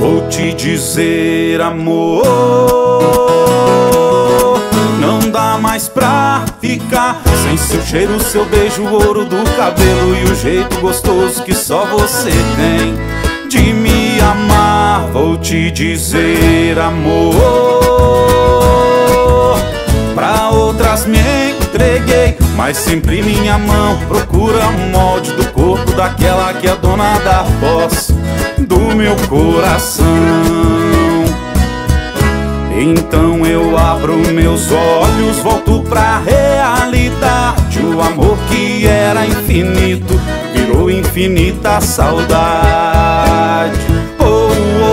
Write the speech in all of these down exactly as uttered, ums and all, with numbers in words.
Vou te dizer, amor, não dá mais pra ficar sem seu cheiro, seu beijo, o ouro do cabelo e o jeito gostoso que só você tem de me amar. Vou te dizer, amor, pra outras me entreguei, mas sempre minha mão procura um molde do corpo daquela que é dona da voz do meu coração. Então eu abro meus olhos, volto pra realidade. O amor que era infinito virou infinita saudade. Oh,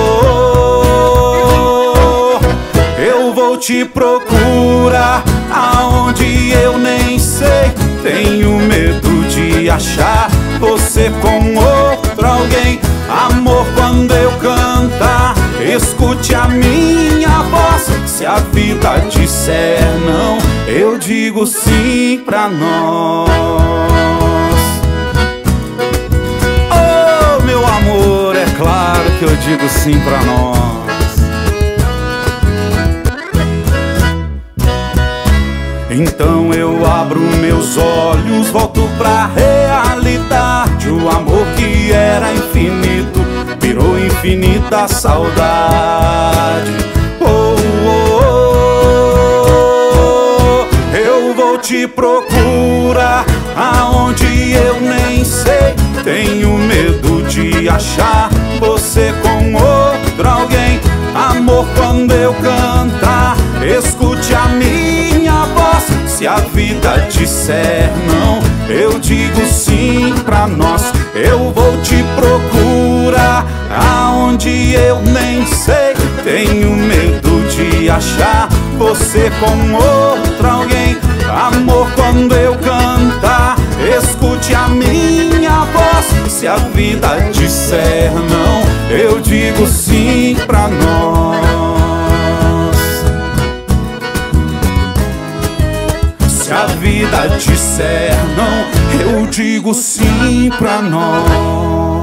oh, oh, eu vou te procurar aonde eu nem sei. Tenho medo de achar você com outro alguém. Amor, quando eu cantar, escute a minha voz. Se a vida disser não, eu digo sim pra nós. Oh, meu amor, é claro que eu digo sim pra nós. Então eu abro meus olhos, volto pra realidade. O amor que era infinito virou infinita saudade. Oh, oh, oh, eu vou te procurar aonde eu nem sei. Tenho medo de achar você com outro alguém. Amor, quando eu cantar, escute a minha voz. Se a vida disser não, eu digo sim pra nós. Eu vou te procurar aonde eu nem sei. Tenho medo de achar você com outro alguém. Amor, quando eu cantar, escute a minha voz. Se a vida disser não, eu digo sim pra nós. Se a vida disser não, eu digo sim pra nós.